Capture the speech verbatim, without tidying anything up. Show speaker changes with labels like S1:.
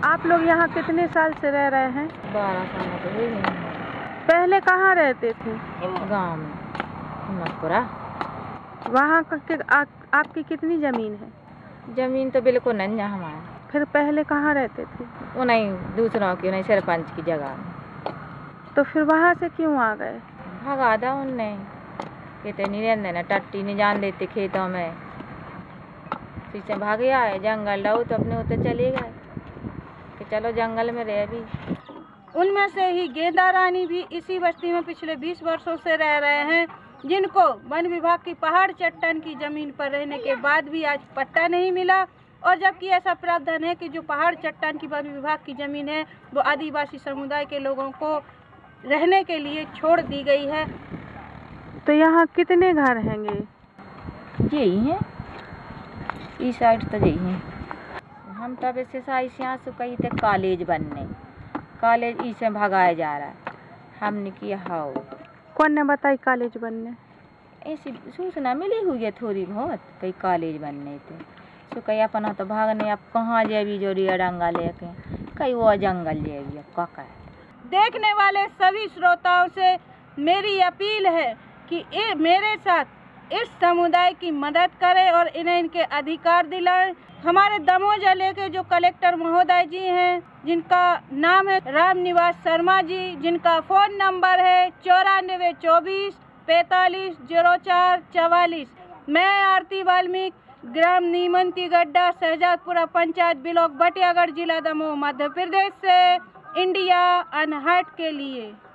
S1: आप लोग यहाँ कितने साल से रह रहे हैं?
S2: बारह साल तो हुए हैं।
S1: पहले कहाँ रहते थे?
S2: गाँव में हिम्मतपुरा।
S1: वहाँ का कि, आ, आपकी कितनी ज़मीन है?
S2: ज़मीन तो बिल्कुल नहीं है हमारी।
S1: फिर पहले कहाँ रहते थे?
S2: वो नहीं दूसरों की, नहीं सरपंच की जगह में।
S1: तो फिर वहाँ से क्यों आ गए?
S2: भगा था उनने, कहते नहीं रहने ना, टट्टी नहीं जान देते खेतों में, पीछे भाग आए। जंगल रहो तो अपने होते चले गए कि चलो जंगल में रह भी।
S1: उनमें से ही गेंदा रानी भी इसी बस्ती में पिछले बीस वर्षों से रह रहे हैं, जिनको वन विभाग की पहाड़ चट्टान की जमीन पर रहने के बाद भी आज पट्टा नहीं मिला। और जबकि ऐसा प्रावधान है कि जो पहाड़ चट्टान की वन विभाग की जमीन है वो आदिवासी समुदाय के लोगों को रहने के लिए छोड़ दी गई है। तो यहाँ कितने घर हैंगे?
S2: यही हैं, इस साइड तो यही हैं। हम तब ऐसे साइसियाँ से कही थे कॉलेज बनने, कॉलेज इसे भगाया जा रहा है। हमने किया हाउ।
S1: कौन ने बताई कॉलेज बनने?
S2: ऐसी सूचना मिली हुई है थोड़ी बहुत, कई कॉलेज बनने थे। सो कहीं अपना तो भागने, अब कहाँ जाएगी जोड़ी अडंगा लेके, कहीं वो जंगल जाएगी, अब काका है।
S1: देखने वाले सभी श्रोताओं से मेरी अपील है कि ये मेरे साथ इस समुदाय की मदद करें और इन्हें इनके अधिकार दिलाएं। हमारे दमोह जिले के जो कलेक्टर महोदय जी हैं, जिनका नाम है राम निवास शर्मा जी, जिनका फ़ोन नंबर है चौरानवे चौबीस पैंतालीस जीरो चार चवालीस। मैं आरती वाल्मीकि, ग्राम नीमंती गड्ढा, शहजादपुरा पंचायत, ब्लॉक बटियागढ़, जिला दमोह, मध्य प्रदेश से इंडिया अनहट के लिए।